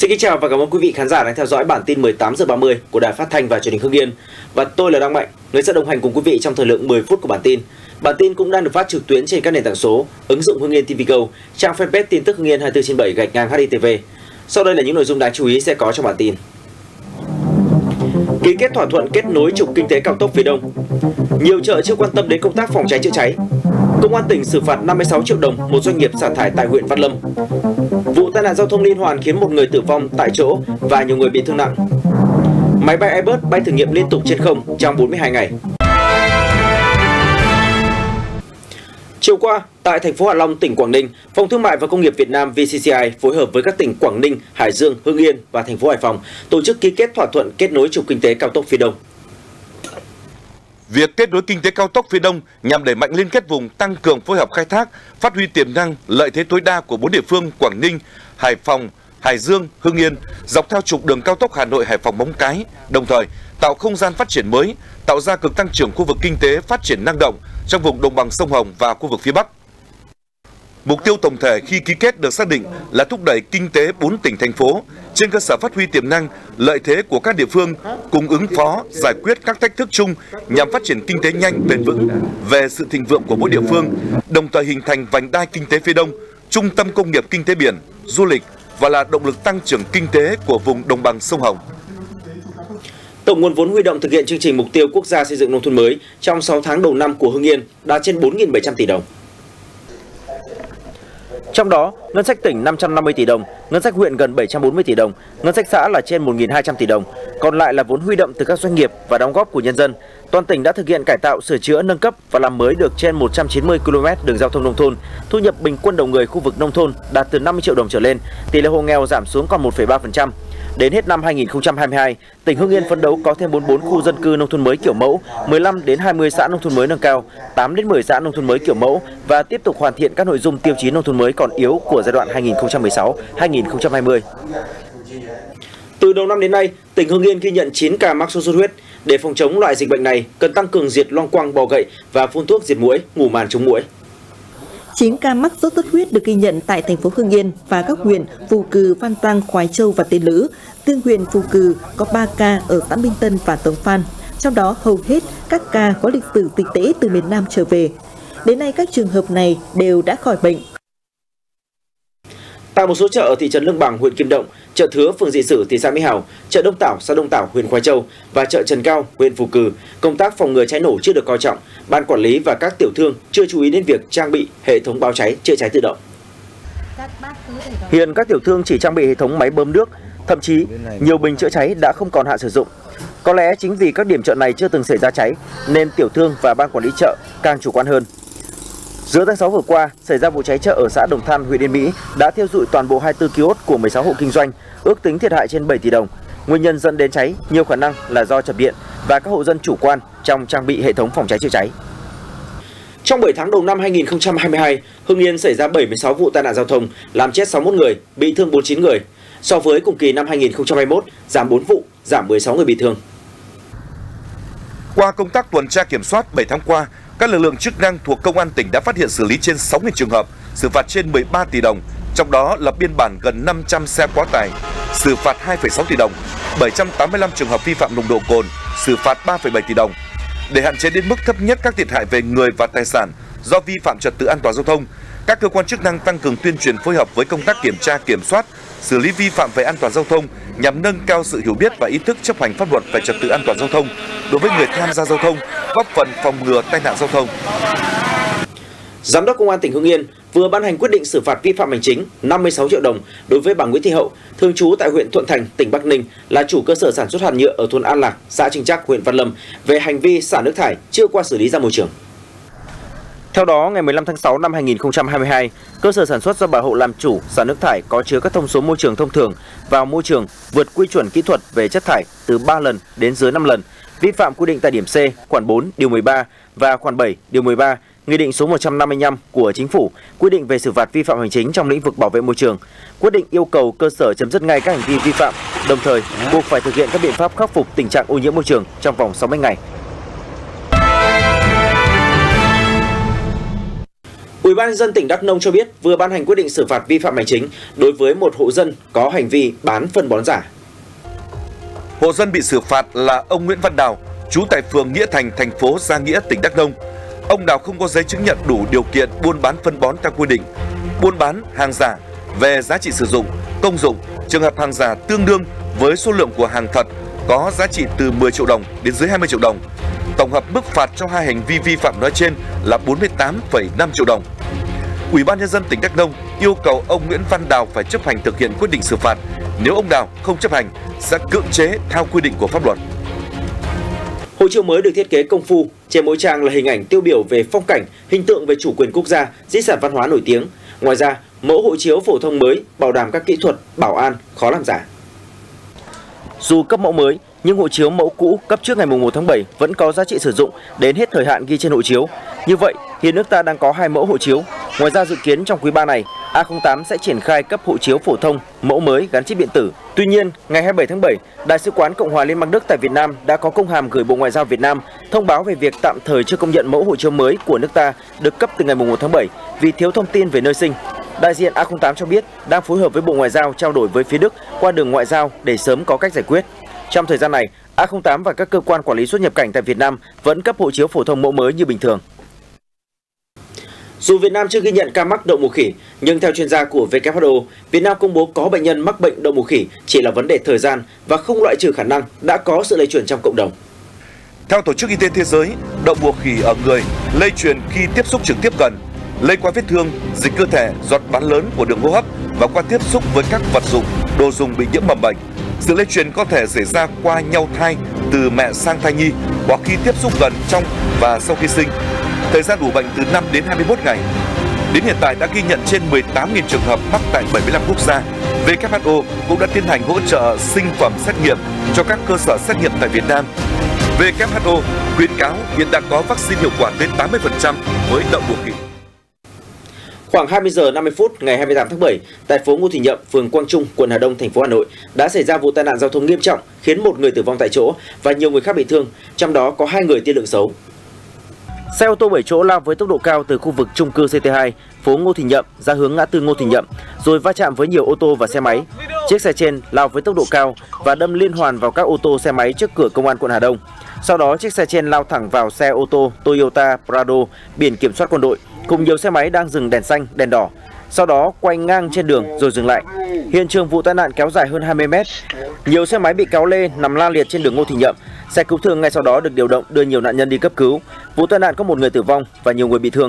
Xin kính chào và cảm ơn quý vị khán giả đang theo dõi bản tin 18 giờ 30 của Đài Phát thanh và Truyền hình Hưng Yên. Và tôi là Đăng Mạnh, người sẽ đồng hành cùng quý vị trong thời lượng 10 phút của bản tin. Bản tin cũng đang được phát trực tuyến trên các nền tảng số, ứng dụng Hưng Yên TV Go, trang fanpage tin tức Hưng Yên 24/7/HITV. Sau đây là những nội dung đáng chú ý sẽ có trong bản tin. Ký kết thỏa thuận kết nối trục kinh tế cao tốc phía Đông. Nhiều chợ chưa quan tâm đến công tác phòng cháy chữa cháy. Công an tỉnh xử phạt 56 triệu đồng một doanh nghiệp xả thải tại huyện Văn Lâm. Vụ tai nạn giao thông liên hoàn khiến một người tử vong tại chỗ và nhiều người bị thương nặng. Máy bay Airbus bay thử nghiệm liên tục trên không trong 42 ngày. Chiều qua, tại thành phố Hạ Long, tỉnh Quảng Ninh, Phòng Thương mại và Công nghiệp Việt Nam VCCI phối hợp với các tỉnh Quảng Ninh, Hải Dương, Hưng Yên và thành phố Hải Phòng tổ chức ký kết thỏa thuận kết nối trục kinh tế cao tốc phía Đông. Việc kết nối kinh tế cao tốc phía Đông nhằm đẩy mạnh liên kết vùng, tăng cường phối hợp khai thác, phát huy tiềm năng, lợi thế tối đa của 4 địa phương Quảng Ninh, Hải Phòng, Hải Dương, Hưng Yên dọc theo trục đường cao tốc Hà Nội - Hải Phòng - Móng Cái, đồng thời tạo không gian phát triển mới, tạo ra cực tăng trưởng khu vực kinh tế phát triển năng động trong vùng đồng bằng sông Hồng và khu vực phía Bắc. Mục tiêu tổng thể khi ký kết được xác định là thúc đẩy kinh tế 4 tỉnh thành phố trên cơ sở phát huy tiềm năng, lợi thế của các địa phương cùng ứng phó, giải quyết các thách thức chung nhằm phát triển kinh tế nhanh, bền vững về sự thịnh vượng của mỗi địa phương, đồng thời hình thành vành đai kinh tế phía Đông, trung tâm công nghiệp kinh tế biển, du lịch và là động lực tăng trưởng kinh tế của vùng đồng bằng sông Hồng. Tổng nguồn vốn huy động thực hiện chương trình mục tiêu quốc gia xây dựng nông thôn mới trong 6 tháng đầu năm của Hưng Yên đạt trên 4.700 tỷ đồng. Trong đó, ngân sách tỉnh 550 tỷ đồng, ngân sách huyện gần 740 tỷ đồng, ngân sách xã là trên 1.200 tỷ đồng, còn lại là vốn huy động từ các doanh nghiệp và đóng góp của nhân dân. Toàn tỉnh đã thực hiện cải tạo, sửa chữa, nâng cấp và làm mới được trên 190 km đường giao thông nông thôn. Thu nhập bình quân đầu người khu vực nông thôn đạt từ 50 triệu đồng trở lên, tỷ lệ hộ nghèo giảm xuống còn 1,3%. Đến hết năm 2022, tỉnh Hưng Yên phấn đấu có thêm 44 khu dân cư nông thôn mới kiểu mẫu, 15 đến 20 xã nông thôn mới nâng cao, 8 đến 10 xã nông thôn mới kiểu mẫu và tiếp tục hoàn thiện các nội dung tiêu chí nông thôn mới còn yếu của giai đoạn 2016-2020. Từ đầu năm đến nay, tỉnh Hưng Yên ghi nhận 9 ca mắc sốt xuất huyết. Để phòng chống loại dịch bệnh này, cần tăng cường diệt loang quang, bọ gậy và phun thuốc diệt muỗi, ngủ màn chống muỗi. 9 ca mắc sốt xuất huyết được ghi nhận tại thành phố Hưng Yên và các huyện Phù Cừ, Văn Tăng, Khoái Châu và Tiên Lữ. Riêng huyện Phù Cừ có 3 ca ở xã Minh Tân và Tống Phan. Trong đó hầu hết các ca có lịch sử dịch tễ từ miền Nam trở về. Đến nay các trường hợp này đều đã khỏi bệnh. Tại một số chợ ở thị trấn Lương Bằng, huyện Kim Động, chợ Thứa, phường Dị Sử, thị xã Mỹ Hào, chợ Đông Tảo, xã Đông Tảo, huyện Khoái Châu và chợ Trần Cao, huyện Phù Cừ, công tác phòng ngừa cháy nổ chưa được coi trọng. Ban quản lý và các tiểu thương chưa chú ý đến việc trang bị hệ thống báo cháy, chữa cháy tự động. Hiện các tiểu thương chỉ trang bị hệ thống máy bơm nước, thậm chí nhiều bình chữa cháy đã không còn hạn sử dụng. Có lẽ chính vì các điểm chợ này chưa từng xảy ra cháy nên tiểu thương và ban quản lý chợ càng chủ quan hơn. Giữa tháng 6 vừa qua, xảy ra vụ cháy chợ ở xã Đồng Than, huyện Yên Mỹ đã thiêu rụi toàn bộ 24 kiosk của 16 hộ kinh doanh, ước tính thiệt hại trên 7 tỷ đồng. Nguyên nhân dẫn đến cháy nhiều khả năng là do chập điện và các hộ dân chủ quan trong trang bị hệ thống phòng cháy chữa cháy. Trong 7 tháng đầu năm 2022, Hưng Yên xảy ra 76 vụ tai nạn giao thông, làm chết 61 người, bị thương 49 người. So với cùng kỳ năm 2021, giảm 4 vụ, giảm 16 người bị thương. Qua công tác tuần tra kiểm soát 7 tháng qua, các lực lượng chức năng thuộc Công an tỉnh đã phát hiện xử lý trên 6.000 trường hợp, xử phạt trên 13 tỷ đồng, trong đó lập biên bản gần 500 xe quá tải, xử phạt 2,6 tỷ đồng, 785 trường hợp vi phạm nồng độ cồn, xử phạt 3,7 tỷ đồng. Để hạn chế đến mức thấp nhất các thiệt hại về người và tài sản do vi phạm trật tự an toàn giao thông, các cơ quan chức năng tăng cường tuyên truyền phối hợp với công tác kiểm tra, kiểm soát, xử lý vi phạm về an toàn giao thông nhằm nâng cao sự hiểu biết và ý thức chấp hành pháp luật về trật tự an toàn giao thông đối với người tham gia giao thông, góp phần phòng ngừa tai nạn giao thông. Giám đốc Công an tỉnh Hưng Yên vừa ban hành quyết định xử phạt vi phạm hành chính 56 triệu đồng đối với bà Nguyễn Thị Hậu, thường trú tại huyện Thuận Thành, tỉnh Bắc Ninh, là chủ cơ sở sản xuất hạt nhựa ở thôn An Lạc, xã Trinh Trác, huyện Văn Lâm về hành vi xả nước thải chưa qua xử lý ra môi trường. Theo đó, ngày 15 tháng 6 năm 2022, cơ sở sản xuất do bà Hậu làm chủ xả nước thải có chứa các thông số môi trường thông thường vào môi trường vượt quy chuẩn kỹ thuật về chất thải từ 3 lần đến dưới 5 lần, vi phạm quy định tại điểm C, khoản 4, điều 13 và khoản 7, điều 13, Nghị định số 155 của Chính phủ quy định về xử phạt vi phạm hành chính trong lĩnh vực bảo vệ môi trường. Quyết định yêu cầu cơ sở chấm dứt ngay các hành vi vi phạm, đồng thời buộc phải thực hiện các biện pháp khắc phục tình trạng ô nhiễm môi trường trong vòng 60 ngày. Ủy ban nhân dân tỉnh Đắk Nông cho biết vừa ban hành quyết định xử phạt vi phạm hành chính đối với một hộ dân có hành vi bán phân bón giả. Hộ dân bị xử phạt là ông Nguyễn Văn Đào, trú tại phường Nghĩa Thành, thành phố Gia Nghĩa, tỉnh Đắk Nông. Ông Đào không có giấy chứng nhận đủ điều kiện buôn bán phân bón theo quy định, buôn bán hàng giả về giá trị sử dụng, công dụng, trường hợp hàng giả tương đương với số lượng của hàng thật có giá trị từ 10 triệu đồng đến dưới 20 triệu đồng. Tổng hợp mức phạt cho hai hành vi vi phạm nói trên là 48,5 triệu đồng. Ủy ban nhân dân tỉnh Đắk Nông yêu cầu ông Nguyễn Văn Đào phải chấp hành thực hiện quyết định xử phạt. Nếu ông Đào không chấp hành sẽ cưỡng chế theo quy định của pháp luật. Hộ chiếu mới được thiết kế công phu, trên mỗi trang là hình ảnh tiêu biểu về phong cảnh, hình tượng về chủ quyền quốc gia, di sản văn hóa nổi tiếng. Ngoài ra, mẫu hộ chiếu phổ thông mới bảo đảm các kỹ thuật bảo an khó làm giả. Dù cấp mẫu mới, nhưng hộ chiếu mẫu cũ cấp trước ngày 1 tháng 7 vẫn có giá trị sử dụng đến hết thời hạn ghi trên hộ chiếu. Như vậy, hiện nước ta đang có 2 mẫu hộ chiếu. Ngoài ra, dự kiến trong quý 3 này, A08 sẽ triển khai cấp hộ chiếu phổ thông mẫu mới gắn chip điện tử. Tuy nhiên, ngày 27 tháng 7, Đại sứ quán Cộng hòa Liên bang Đức tại Việt Nam đã có công hàm gửi Bộ Ngoại giao Việt Nam thông báo về việc tạm thời chưa công nhận mẫu hộ chiếu mới của nước ta được cấp từ ngày 1 tháng 7 vì thiếu thông tin về nơi sinh. Đại diện A08 cho biết đang phối hợp với Bộ Ngoại giao trao đổi với phía Đức qua đường ngoại giao để sớm có cách giải quyết. Trong thời gian này, A08 và các cơ quan quản lý xuất nhập cảnh tại Việt Nam vẫn cấp hộ chiếu phổ thông mẫu mới như bình thường. Dù Việt Nam chưa ghi nhận ca mắc đậu mùa khỉ, nhưng theo chuyên gia của WHO, Việt Nam công bố có bệnh nhân mắc bệnh đậu mùa khỉ chỉ là vấn đề thời gian và không loại trừ khả năng đã có sự lây truyền trong cộng đồng. Theo Tổ chức Y tế Thế giới, đậu mùa khỉ ở người lây truyền khi tiếp xúc trực tiếp gần, lây qua vết thương, dịch cơ thể, giọt bắn lớn của đường hô hấp và qua tiếp xúc với các vật dụng, đồ dùng bị nhiễm mầm bệnh. Sự lây truyền có thể xảy ra qua nhau thai từ mẹ sang thai nhi hoặc khi tiếp xúc gần trong và sau khi sinh. Thời gian ủ bệnh từ 5 đến 21 ngày. Đến hiện tại đã ghi nhận trên 18.000 trường hợp mắc tại 75 quốc gia. WHO cũng đã tiến hành hỗ trợ sinh phẩm xét nghiệm cho các cơ sở xét nghiệm tại Việt Nam. WHO khuyến cáo hiện đã có vaccine hiệu quả đến 80% với đậu mùa khỉ. Khoảng 20 giờ 50 phút ngày 28 tháng 7, tại phố Ngô Thì Nhậm, phường Quang Trung, quận Hà Đông, thành phố Hà Nội đã xảy ra vụ tai nạn giao thông nghiêm trọng khiến một người tử vong tại chỗ và nhiều người khác bị thương, trong đó có 2 người tiên lượng xấu. Xe ô tô 7 chỗ lao với tốc độ cao từ khu vực chung cư CT2, phố Ngô Thì Nhậm ra hướng ngã tư Ngô Thì Nhậm, rồi va chạm với nhiều ô tô và xe máy. Chiếc xe trên lao với tốc độ cao và đâm liên hoàn vào các ô tô xe máy trước cửa công an quận Hà Đông. Sau đó, chiếc xe trên lao thẳng vào xe ô tô Toyota Prado biển kiểm soát quân đội cùng nhiều xe máy đang dừng đèn xanh, đèn đỏ. Sau đó quay ngang trên đường rồi dừng lại. Hiện trường vụ tai nạn kéo dài hơn 20 mét. Nhiều xe máy bị kéo lê nằm la liệt trên đường Ngô Thì Nhậm. Xe cứu thương ngay sau đó được điều động đưa nhiều nạn nhân đi cấp cứu. Vụ tai nạn có một người tử vong và nhiều người bị thương.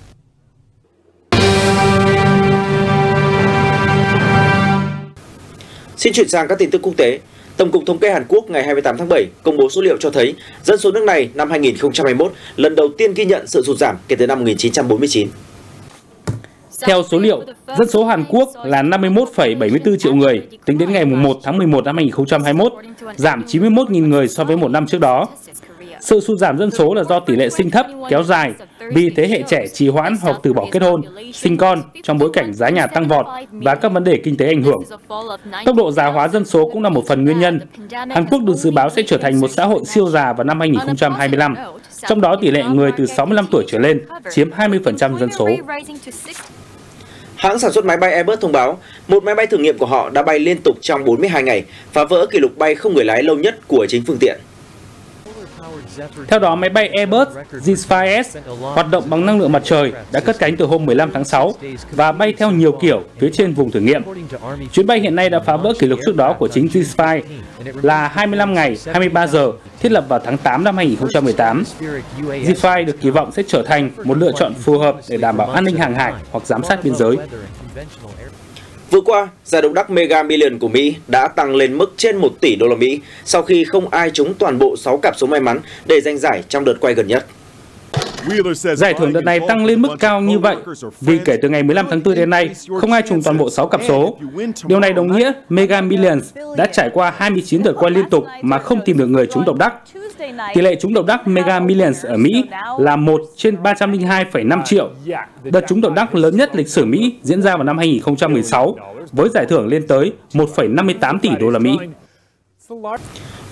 Xin chuyển sang các tin tức quốc tế. Tổng cục Thống kê Hàn Quốc ngày 28 tháng 7 công bố số liệu cho thấy dân số nước này năm 2021 lần đầu tiên ghi nhận sự sụt giảm kể từ năm 1949. Theo số liệu, dân số Hàn Quốc là 51,74 triệu người tính đến ngày 1 tháng 11 năm 2021, giảm 91.000 người so với một năm trước đó. Sự sụt giảm dân số là do tỷ lệ sinh thấp kéo dài vì thế hệ trẻ trì hoãn hoặc từ bỏ kết hôn, sinh con trong bối cảnh giá nhà tăng vọt và các vấn đề kinh tế ảnh hưởng. Tốc độ già hóa dân số cũng là một phần nguyên nhân. Hàn Quốc được dự báo sẽ trở thành một xã hội siêu già vào năm 2025, trong đó tỷ lệ người từ 65 tuổi trở lên chiếm 20% dân số. Hãng sản xuất máy bay Airbus thông báo, một máy bay thử nghiệm của họ đã bay liên tục trong 42 ngày, phá vỡ kỷ lục bay không người lái lâu nhất của chính phương tiện. Theo đó, máy bay Airbus G5S hoạt động bằng năng lượng mặt trời đã cất cánh từ hôm 15 tháng 6 và bay theo nhiều kiểu phía trên vùng thử nghiệm. Chuyến bay hiện nay đã phá vỡ kỷ lục trước đó của chính G5 là 25 ngày, 23 giờ, thiết lập vào tháng 8 năm 2018. G5 được kỳ vọng sẽ trở thành một lựa chọn phù hợp để đảm bảo an ninh hàng hải hoặc giám sát biên giới. Vừa qua, giải độc đắc Mega Millions của Mỹ đã tăng lên mức trên 1 tỷ đô la Mỹ sau khi không ai trúng toàn bộ 6 cặp số may mắn để giành giải trong đợt quay gần nhất. Giải thưởng đợt này tăng lên mức cao như vậy vì kể từ ngày 15 tháng 4 đến nay, không ai trùng toàn bộ 6 cặp số. Điều này đồng nghĩa Mega Millions đã trải qua 29 đợt quay liên tục mà không tìm được người trúng độc đắc. Tỷ lệ trúng độc đắc Mega Millions ở Mỹ là 1 trên 302,5 triệu. Đợt trúng độc đắc lớn nhất lịch sử Mỹ diễn ra vào năm 2016 với giải thưởng lên tới 1,58 tỷ đô la Mỹ.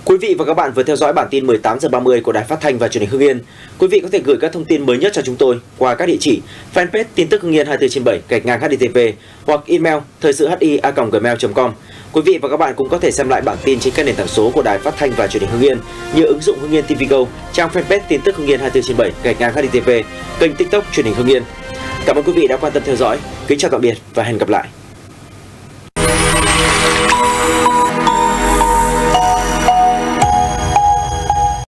Quý vị và các bạn vừa theo dõi bản tin 18 giờ 30 của Đài Phát thanh và Truyền hình Hưng Yên. Quý vị có thể gửi các thông tin mới nhất cho chúng tôi qua các địa chỉ fanpage tin tức Hưng Yên 24/7 _ hoặc email thaisyhi@gmail.com. Quý vị và các bạn cũng có thể xem lại bản tin trên các nền tảng số của Đài Phát thanh và Truyền hình Hưng Yên như ứng dụng Hưng Yên TV Go, trang fanpage tin tức Hưng Yên 24/7 _ kênh TikTok Truyền hình Hưng Yên. Cảm ơn quý vị đã quan tâm theo dõi. Kính chào tạm biệt và hẹn gặp lại.